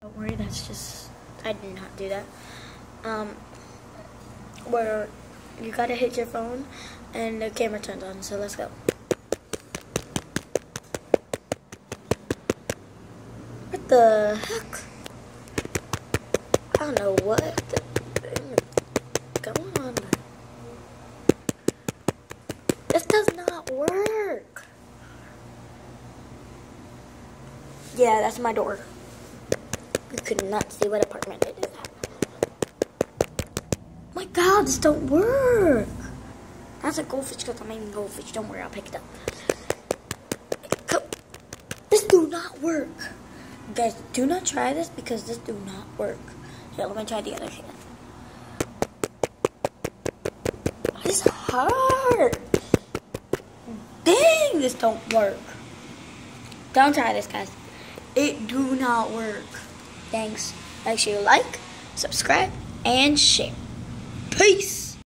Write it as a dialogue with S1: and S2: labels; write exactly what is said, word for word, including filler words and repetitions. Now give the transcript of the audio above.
S1: Don't worry, that's just, I did not do that. Um, where you gotta hit your phone and the camera turns on, so let's go. What the heck? I don't know what the going on. This does not work. Yeah, that's my door. You could not see what apartment it is at. My God, this don't work. That's a goldfish because I'm eating goldfish. Don't worry, I'll pick it up. This do not work. Guys, do not try this because this do not work. Here, let me try the other hand. It's hard. Dang, this don't work. Don't try this, guys. It do not work. Thanks. Make sure you like, subscribe, and share. Peace.